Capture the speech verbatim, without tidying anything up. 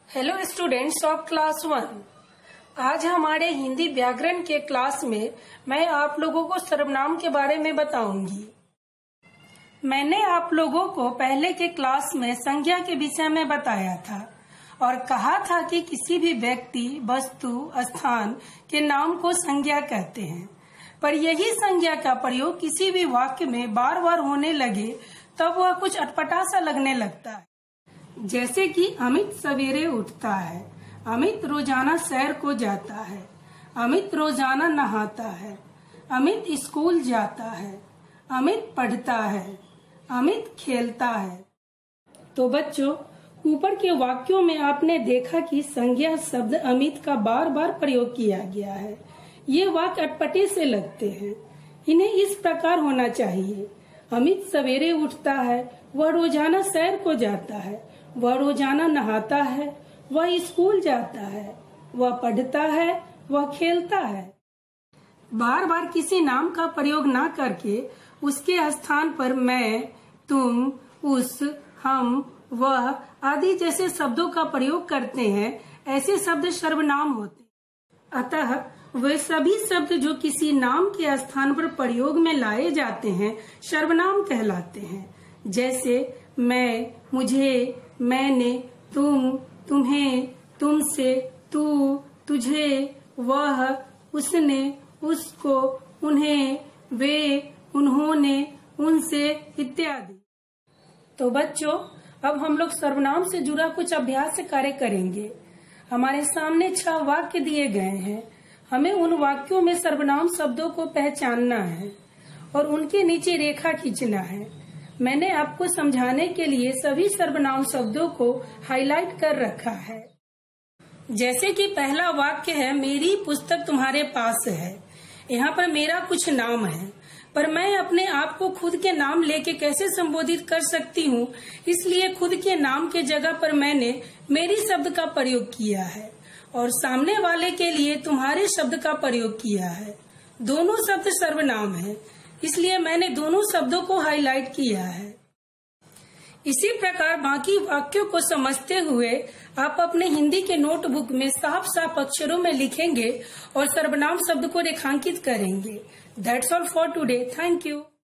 Hello students of class one. आज हमारे हिंदी व्याकरण के क्लास में मैं आप लोगों को सर्वनाम के बारे में बताऊंगी। मैंने आप लोगों को पहले के क्लास में संज्ञा के विषय में बताया था और कहा था कि किसी भी व्यक्ति, वस्तु, स्थान के नाम को संज्ञा कहते हैं। पर यही संज्ञा का प्रयोग किसी भी वाक्य में बार बार होने लगे तब वह कुछ अटपटा सा लगने लगता है। जैसे कि अमित सवेरे उठता है, अमित रोजाना सैर को जाता है, अमित रोजाना नहाता है, अमित स्कूल जाता है, अमित पढ़ता है, अमित खेलता है। तो बच्चों, ऊपर के वाक्यों में आपने देखा कि संज्ञा शब्द अमित का बार बार प्रयोग किया गया है। ये वाक्य अटपटे से लगते हैं। इन्हें इस प्रकार होना चाहिए। अमित सवेरे उठता है, वह रोजाना सैर को जाता है, वह रोजाना नहाता है, वह स्कूल जाता है, वह पढ़ता है, वह खेलता है। बार बार किसी नाम का प्रयोग ना करके उसके स्थान पर मैं, तुम, उस, हम, वह आदि जैसे शब्दों का प्रयोग करते हैं। ऐसे शब्द सर्वनाम होते हैं। अतः वे सभी शब्द जो किसी नाम के स्थान पर प्रयोग में लाए जाते हैं सर्वनाम कहलाते हैं। जैसे मैं, मुझे, मैंने, तुम, तुम्हें, तुमसे, तू, तुझे, वह, उसने, उसको, उन्हें, वे, उन्होंने, उनसे इत्यादि। तो बच्चों, अब हम लोग सर्वनाम से जुड़ा कुछ अभ्यास कार्य करेंगे। हमारे सामने छह वाक्य दिए गए हैं। हमें उन वाक्यों में सर्वनाम शब्दों को पहचानना है और उनके नीचे रेखा खींचना है। मैंने आपको समझाने के लिए सभी सर्वनाम शब्दों को हाईलाइट कर रखा है। जैसे कि पहला वाक्य है, मेरी पुस्तक तुम्हारे पास है। यहाँ पर मेरा कुछ नाम है, पर मैं अपने आप को खुद के नाम लेके कैसे संबोधित कर सकती हूँ, इसलिए खुद के नाम के जगह पर मैंने मेरी शब्द का प्रयोग किया है और सामने वाले के लिए तुम्हारे शब्द का प्रयोग किया है। दोनों शब्द सर्वनाम है, इसलिए मैंने दोनों शब्दों को हाईलाइट किया है। इसी प्रकार बाकी वाक्यों को समझते हुए आप अपने हिंदी के नोटबुक में साफ साफ अक्षरों में लिखेंगे और सर्वनाम शब्द को रेखांकित करेंगे। That's all for today. Thank you.